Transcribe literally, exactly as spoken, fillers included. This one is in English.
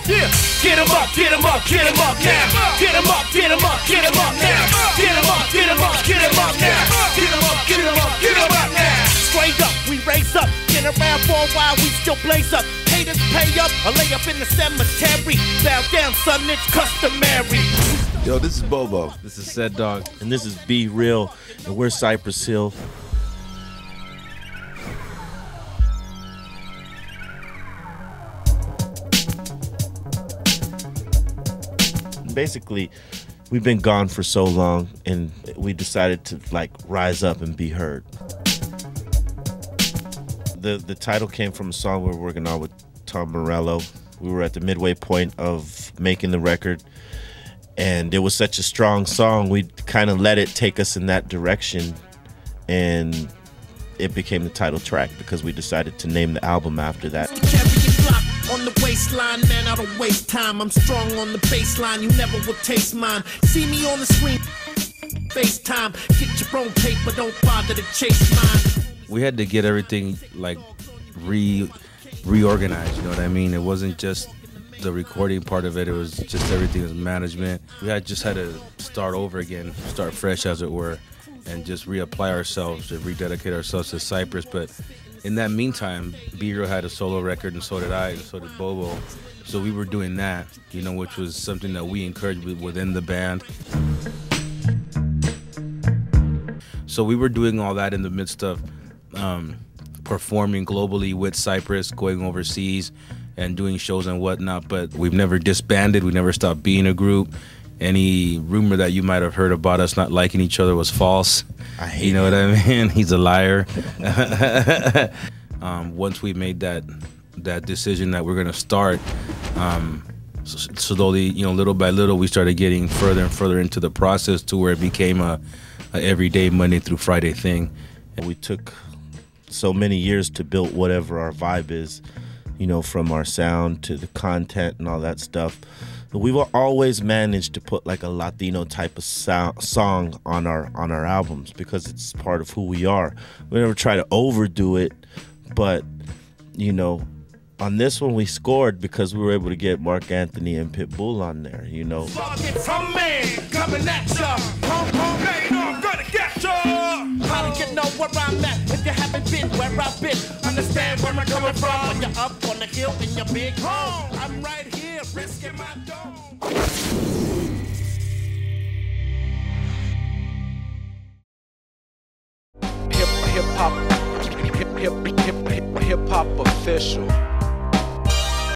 Yeah, get 'em up, get 'em up, get 'em up now. Get 'em up, get 'em up, get 'em up now. Get 'em up, get 'em up, get 'em up now. Get 'em up, get 'em up, get 'em up now. Straight up, we raise up. Been around for a while, we still blaze up. Haters pay up, or lay up in the cemetery. Bow down, son, it's customary. Yo, this is Bobo. This is Said Dog. And this is Be Real, and we're Cypress Hill. Basically, we've been gone for so long, and we decided to like rise up and be heard. The the title came from a song we were working on with Tom Morello. We were at the midway point of making the record, and it was such a strong song, we kind of let it take us in that direction, and it became the title track because we decided to name the album after that. On the waistline, man, I don't waste time. I'm strong on the baseline, you never will taste mine. See me on the screen, FaceTime. Get your own paper, don't bother to chase mine. We had to get everything like re reorganized, you know what I mean? It wasn't just the recording part of it, it was just everything was management. We had just had to start over again, start fresh as it were, and just reapply ourselves, to rededicate ourselves to Cypress. But in that meantime, Be Real had a solo record, and so did I, and so did Bobo. So we were doing that, you know, which was something that we encouraged within the band. So we were doing all that in the midst of um, performing globally with Cypress, going overseas and doing shows and whatnot. But we've never disbanded, we never stopped being a group. Any rumor that you might have heard about us not liking each other was false. I hate You know him. what I mean? He's a liar. um, once we made that that decision that we're gonna start, um, so slowly, you know, little by little, we started getting further and further into the process to where it became a, a everyday Monday through Friday thing. And we took so many years to build whatever our vibe is, you know, from our sound to the content and all that stuff. But we've always managed to put like a Latino type of sound, song on our on our albums because it's part of who we are. We never try to overdo it, but you know, on this one we scored because we were able to get Mark Anthony and Pitbull on there. You know. From me, coming at ya. Home, home, man, you know I'm gonna get ya. How do you know where I'm at if you haven't been where I've been? Understand where I'm coming from when you're up on the hill in your big home. I'm right here, risking my dome. Hip hip hop hip hip hip hip hip hop official.